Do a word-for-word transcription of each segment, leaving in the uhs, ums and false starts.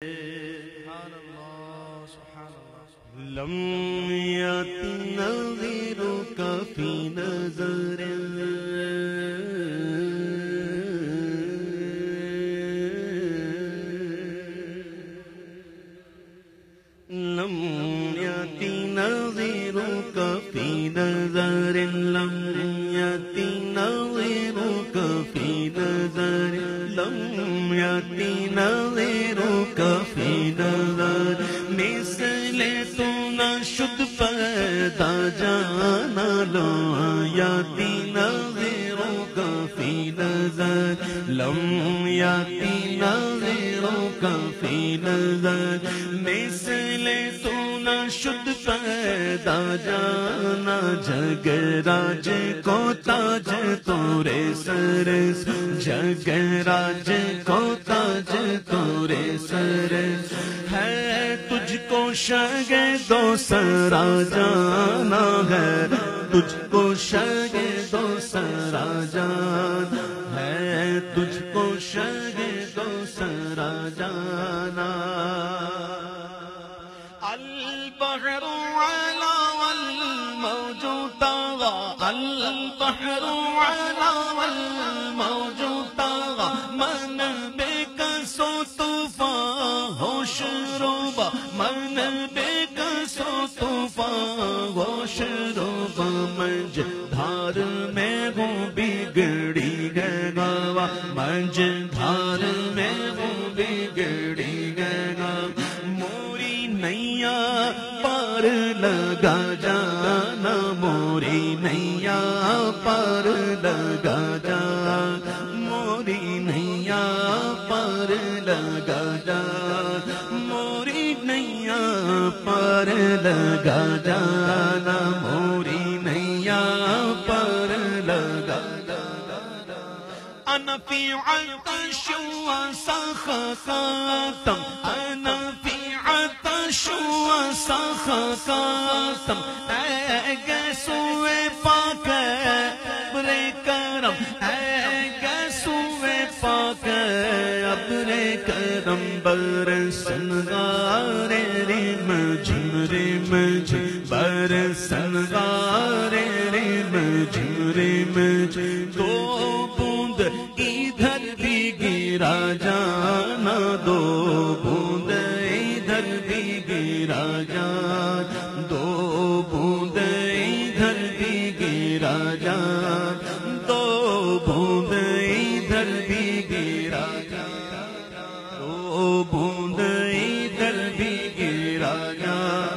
لم يأت نظيرك في نظر لم يأت نظيرك في نظر لم يأت نظيرك في نظر لم يأت نظيرك في نظر مثل تو نشد پیدا جانا لو يأت نظيرك في نظر لم يأت نظيرك في نظر مثل تو نشد پیدا جانا جگ راج کو تاج تورے سر جگ راج کو تاج تورے سر ہے تجھ کو شگ دو سرا جانا ہے تجھ کو شگ دو سرا جان ہے تجھ کو شگ دو سرا جانا البحر علا والموج طغى البحر علا والموج طغى من بك سو طوفان ہوش روبا من بك سو طوفان ہوش روبا منج دھار میں ہوں بگڑی گئے گاوا منج دھار میں ہوں بگڑی گئے گاوا موری نیا پار لگا جانا موری نیا پار لگا جانا موری نیا پار لگا جانا موری نیا پار لگا جانا موری نیا پار لگا جانا انا فی عطش وسخطم انا فی عطش وسخطم اے گیسوئے پاک ابر کرم اے گیسوئے پاک ابر کرم برسن غارے رم جھم رم جھم برسن غارے رم جھم رم جھم دو بوند ادھر بھی گرا جانا دو بوند ادھر بھی گرا جان دو بوند ادھر بھی گرا جان دو بوند ادھر بھی گرا جان دو بوند ادھر بھی گرا جان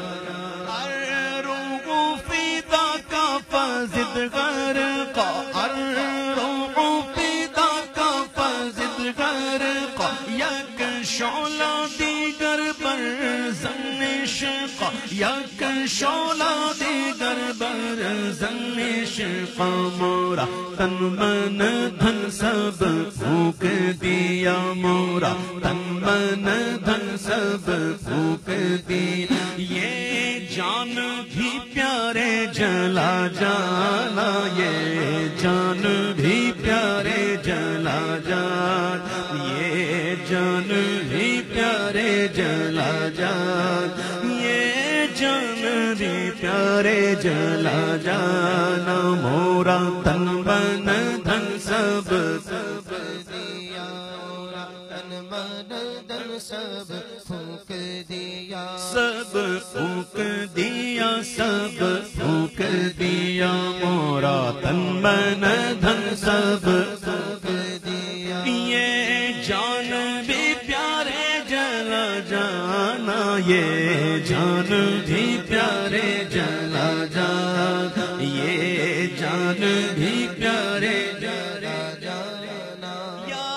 الروح فداک فزد غرقا الروح فداک فزد غرقا یک شعلہ دیگر بر زن شقا یک شعلہ دیگر بر زن شقا مورا تن من دھن سب پھونک دیا مورا تن من دھن سب پھونک دیا یہ جان بھی پیارے جلا جانا یہ جان بھی پیارے جلا جان یہ جان بھی پیارے جلا جان یہ جان بھی پیارے جلا جانا مورا تن من دھن سب سب دیا مورا تن من دھن سب پھونک دیا سب پھونک دیا سب پھونک دیا مورا تن من دھن سب پھونک دیا یہ جان بھی پیارے جلا جانا یہ جان بھی پیارے جلا جانا یہ جان بھی پیارے جلا جانا یا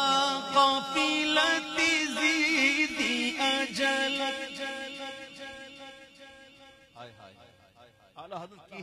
قافلتی زیدی اجل اعلیٰ حضرت کی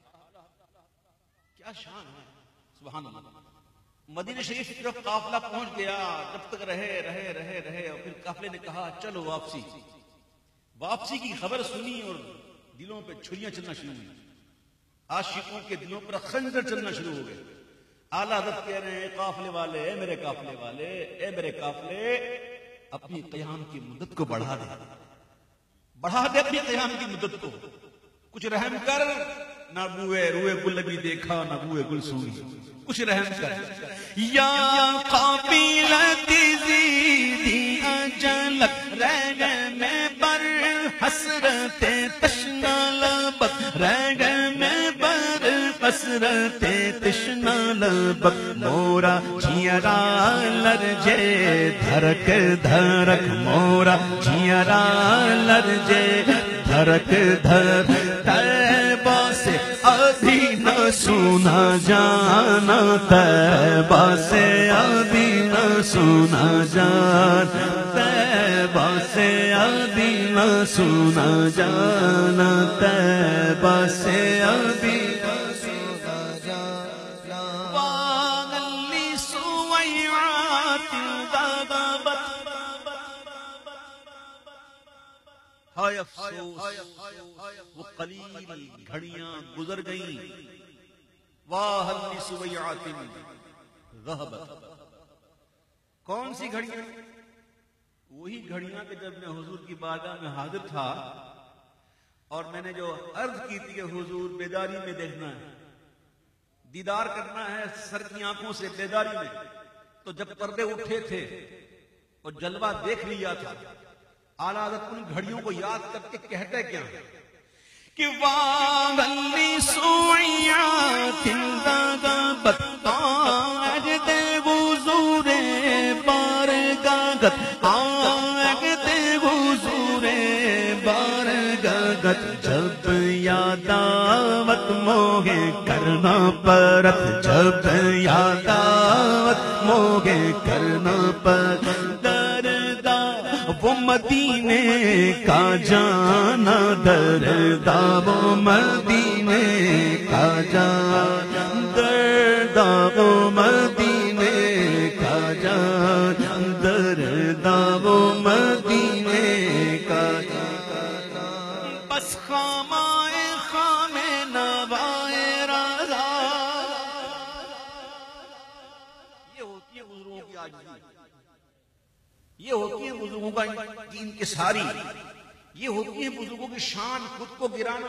کیا شان ہے سبحان اللہ مدینہ شریف کی طرف قافلہ پہنچ گیا جب تک رہے رہے رہے رہے اور پھر قافلے نے کہا چلو واپسی واپسی کی خبر سنی اور دلوں پہ چھریاں چلنا شروع ہوئی عاشقوں کے دلوں پر خنجر چلنا شروع ہو گئے اعلیٰ حضرت کہہ رہے ہیں قافلے والے اے میرے قافلے والے اے میرے قافلے اپنی قیام کی مدت کو بڑھا دے، بڑھا دے اپنی قیام کی مدت کو، کچھ رحم کر، نہ بوئے روئے گل بھی دیکھا نہ بوئے گل سوئی، کچھ رحم کر۔ یا قابلت زیدی اجلت رہ میں بر حسرت تشنا لبت، رہ میں بر حسرت تشنا لبت، مورا جیرا لرجے دھرک دھرک، مورا جیرا لرجے دھرک دھر، طیبہ سے ابھی نہ سنا جانا، طیبہ سے ابھی نہ سنا جان، طیبہ سے ابھی نہ سنا جانا، طیبہ سے ابھی نہ سنا جانا۔ واغلی سویعات غضبت، ہائے افسوس وہ قلیل گھڑیاں گزر گئیں، واہ لی سویعات ذہبت، کون سی گھڑیاں؟ وہی گھڑیاں کہ جب میں حضور کی بارگاہ میں حاضر تھا اور میں نے جو عرض کی تھی کہ حضور بیداری میں دیکھنا ہے، دیدار کرنا ہے سر کی آنکھوں سے بیداری میں، تو جب پردے اٹھے تھے اور جلوہ دیکھ لیا تھا، اعلیٰ حضرت ان گھڑیوں کو یاد کر کے کہتے کیا کہ واغلی سویعات غضبت، آجد حضور بارگاہت، آجد حضور بارگاہت، جب یاد آوت موہے کرنا پرت، جب یاد آوت موہے کرنا پرت، دردا وہ مدینے کا جانا، دردا وہ مدینے کا جانا، دردا وہ مدینے کا جانا، دردا وہ مدینے کا جانا۔ بس خامائے خام نوائے رضا، یہ ہوتی ہے بزرگوں کی عاجزی، یہ ہوتی ہے بزرگوں کا دین کے ساری، یہ ہوتی ہے بزرگوں کی شان، خود کو گرانا۔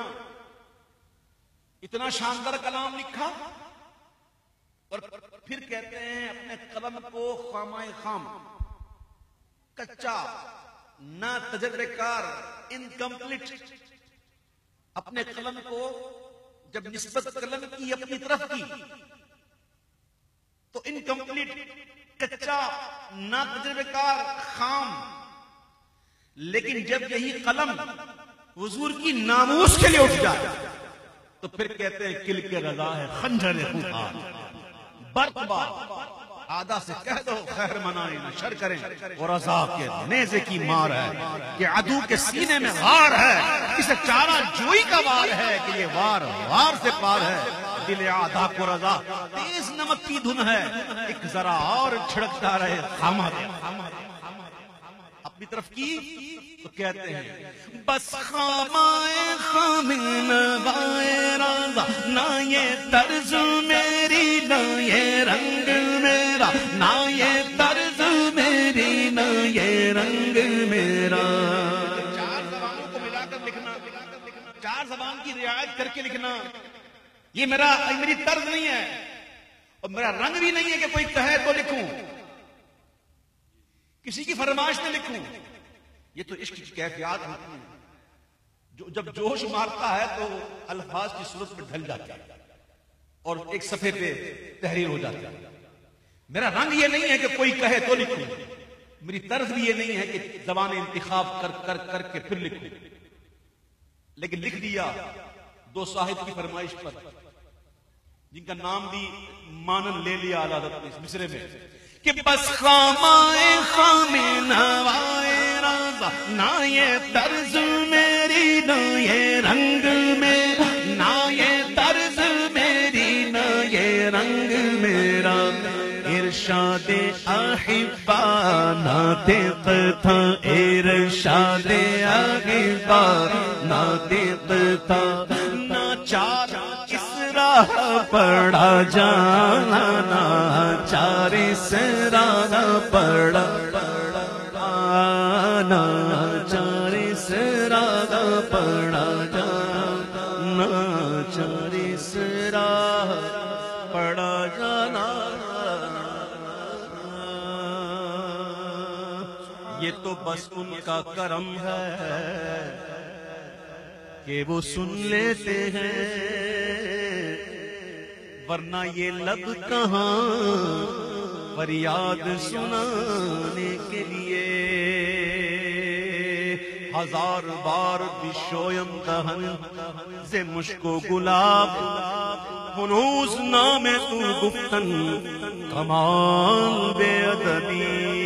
اتنا شاندار کلام لکھا اور پھر کہتے ہیں اپنے قلم کو خامائے خام، کچا، نہ تجربے کار، انکمپلیٹ، اپنے قلم کو جب نسبت قلم کی اپنی طرف کی تو انکمپلیٹ، کچا، نہ تجربے کار، خام، لیکن جب یہی قلم حضور کی ناموس کے لیے اٹھ جائے تو پھر کہتے ہیں کل کے رضا ہے خنجر خونخوار، برق بار آدھا سے کہہ دو خیر منائیں نہ شر کریں، وہ رضا کے نیزے کی مار ہے کہ عدو کے سینے میں غار ہے، اسے چارہ جوئی کا وار ہے کہ یہ وار وار سے پار ہے، دل آدھا کو رضا تیز نمک کی دھن ہے، ایک ذرا اور چھڑکتا رہے خامہ دے، اپنی طرف کی تو کہتے ہیں بس خامائے خام نوائے رضا، نہ یہ طرز میری نہ یہ رنگ میرا، نہ یہ طرز میری نہ یہ رنگ میرا۔ چار زبانوں کو ملا کر لکھنا، چار زبان کی رعایت کر کے لکھنا، یہ میرا میری طرز نہیں ہے اور میرا رنگ بھی نہیں ہے کہ کوئی کہے تو لکھوں، کسی کی فرمائش میں لکھوں، یہ تو عشق کی کیفیات ہوتی ہیں، جو جب جوش مارتا ہے تو الفاظ کی صورت میں ڈھل جاتا ہے اور ایک صفحے پہ تحریر ہو جاتا ہے۔ میرا رنگ یہ نہیں ہے کہ کوئی کہے تو لکھوں، میری طرز بھی یہ نہیں ہے کہ زبان انتخاب کر کر کر کے پھر لکھوں، لیکن لکھ دیا دو صاحب کی فرمائش پر جن کا نام بھی مانن لے لیا اعلیٰ حضرت نے اس مصرے میں کہ بس خامائے خام نوائے رضا، نہ یہ طرز میری نہ یہ رنگ میرا، نہ یہ طرز میری نہ یہ رنگ میرا۔ ارشاد احبا ناطق تھا، ارشاد احبا ناطق تھا، ناچار اس راہ پڑا جانا، ناچار اس راہ پڑا پڑا جانا چاری سرا پڑا جانا. یہ تو بس ان کا کرم ہے کہ وہ سن لیتے ہیں، ورنہ یہ لب کہاں فریاد سنانے کے لیے. ہزار بار بشویم دہن سے مشک و گلاب، ہنوز نام تو گفتن کمال بے ادبی.